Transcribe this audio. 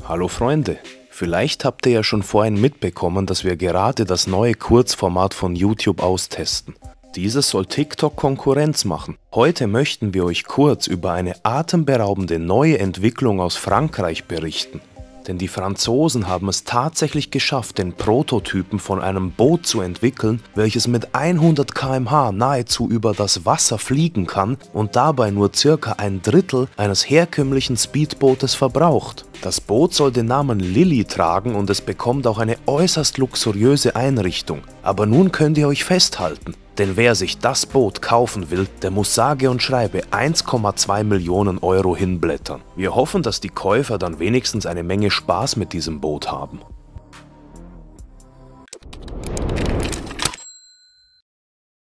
Hallo Freunde, vielleicht habt ihr ja schon vorhin mitbekommen, dass wir gerade das neue Kurzformat von YouTube austesten. Dieses soll TikTok Konkurrenz machen. Heute möchten wir euch kurz über eine atemberaubende neue Entwicklung aus Frankreich berichten. Denn die Franzosen haben es tatsächlich geschafft, den Prototypen von einem Boot zu entwickeln, welches mit 100 km/h nahezu über das Wasser fliegen kann und dabei nur circa ein Drittel eines herkömmlichen Speedbootes verbraucht. Das Boot soll den Namen Lily tragen und es bekommt auch eine äußerst luxuriöse Einrichtung. Aber nun könnt ihr euch festhalten, denn wer sich das Boot kaufen will, der muss sage und schreibe 1,2 Millionen Euro hinblättern. Wir hoffen, dass die Käufer dann wenigstens eine Menge Spaß mit diesem Boot haben.